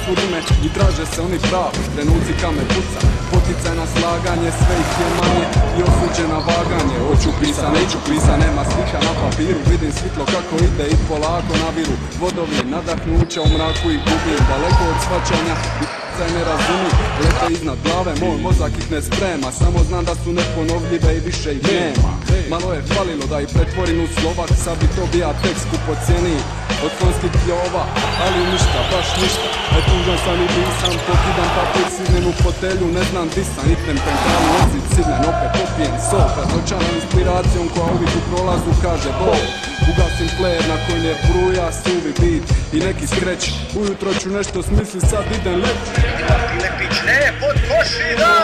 su rime i traže se oni pravi trenuci kame puca. Poticaj na slaganje, sve ih je manje i osuđena vaganje. Hoću pisa, neću pisa, nema slika na papiru. Vidim svitlo kako ide i polako nabiru vodovi nadahnuća u mraku i gubim. Daleko od shvaćanja i ne razumi, lete iznad glave, moj mozak ih ne sprema. Samo znam da su neponovljive i više ih nema. Malo je falilo da ih pretvorim u Slovak, sad bi to bija tekst kupocijeniji od konskih pljova, ali ništa, baš ništa. Tužan sam i pisam, pokidam papir, sidnem u fotelju, ne znam disam, itnem pentalu, ozid, sidnem, opet popijem sol, dočaram inspiracijom koja uvijek u prolazu kaže bol. Ugasim player na koji ne bruja suvi beat i neki skreć. Ujutro ću nešto smisli, sad idem leti. Ima Filepić, ne, pod koši, da!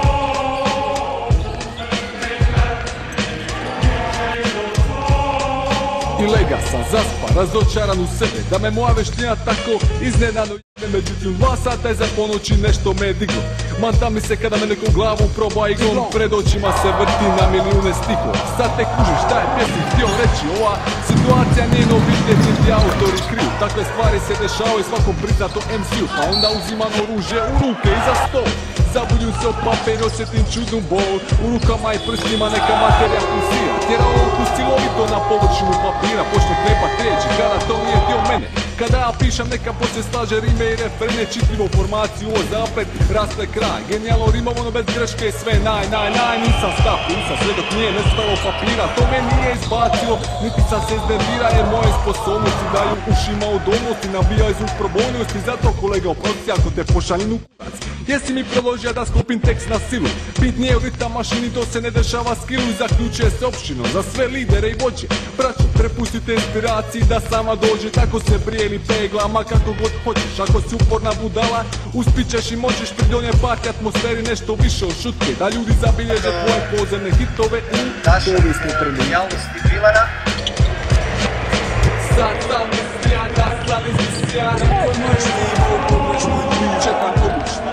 I lega sam, zaspa, razočaran u sebe, da me moja veština tako iznenano jebe. Međutim, 2 sata iza ponoći nešto me diglo. Manta mi se kada me nekom glavu proba iglom, pred očima se vrti na milijune stihova. Sad te kužiš šta je pjesnik htio reći, ova situacija nije novitet niti autori kriju. Takve stvari se dešavaju svakom priznatom MC-u, pa onda uzimam oružje u ruke i za stol. Zabuljim se od papir, osjetim čudnu bol, u rukama i prstima neka materija pulsira. Tjera ovu silovito na površinu papira, počne krepat riječi kada to nije dio mene. Kada ja pišem neka poslije slaže rime i refrene, čitljivo formaciju o zaplet, rasle kraj. Genijalno rimovano bez greške, sve naj, nisam stav, nisam sve dok nije nestalo papira. To me nije izbacilo, niti sam se iznervira jer moje sposobnosti daju ušima udobnosti, nabijaju zvuk probojnosti. Zato kolega oprosti ako te pošaljem u kurac. Jesi mi predložio da sklopim tekst na silu, bit nije u ritam mašini, to se ne dešava skillu i zaključuje se opštinom za sve lidere i vođe. Braćo, prepustite inspiraciji da sama dođe, tako se brijeli pegla, ma kako god hoćeš. Ako si uporna budala, uspićeš i moćeš pridonijeti parti atmosferi nešto više od šutke, da ljudi zabilježe tvoje podzemne hitove i povijesne trenutke. Genijalnosti Milana. Sad sam isprijan, da sam isprijan, tvoj noćni nivo, pomoćnoj priče, tako bučna.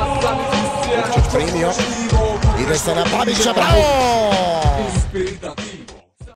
Primio, ide se na Babića, bravo!